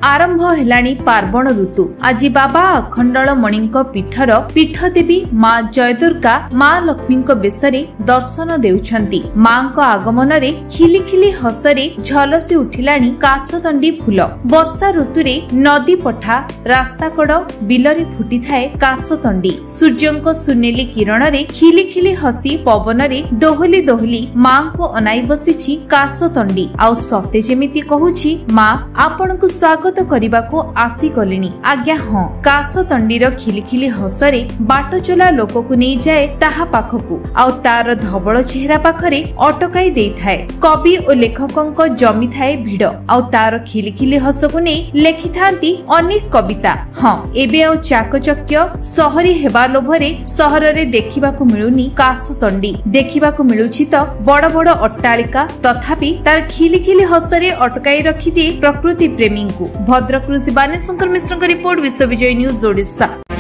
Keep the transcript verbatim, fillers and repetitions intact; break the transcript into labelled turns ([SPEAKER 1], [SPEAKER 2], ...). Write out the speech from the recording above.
[SPEAKER 1] आरंभ हेलाणी पार्वण ऋतु। आज बाबा अखंडलमणि पीठर पीठ देवी माँ जयदुर्गा माँ लक्ष्मी बेशरे दर्शन देउछंती। माँ आगमन रे खिली खिली हसरे झलसी उठिलाणी कासतंडी फूल। वर्षा ऋतु रे नदी पठा रास्ता कड़ बिलरे फुटी थाए कासतंडी। सूर्यंक सुनेली किरण रे खिली खिली हसी पवन रे दोहली दोहली माँ को अनाई बसिछि कासतंडी। आउ सते जेमिति कहूछि माँ आपनकु स्वागत करबाको आसी गलिनी। आज्ञा हाँ, कासतंडीर खिलिखिली हसरे बाट चला लोक को नहीं जाए ताहा पाखकु आउ तार धवल चेहरा पाखरे अटकाई देई थाए। कवि और लेखकंक जमी थाए भिड़ आउ तार खिलिखिली हस को नहीं लेखि थांती अनेक कविता। हाँ, एबे आउ चाकचक्य सहरी हेबा लोभरे सहर रे देखिबाकु मिलुनी कासतंडी। देखिबाकु मिलुछि त बड़ बड़ अट्टालिका, तथापि तार खिलिखिली हसरे अटकाई रखि दिए प्रकृति प्रेमी को। भद्रकରୁ ଶିବାନୀ ଶଙ୍କର ମିଶ୍ରଙ୍କ ରିପୋର୍ଟ, विश्व विजय न्यूज ओडिशा।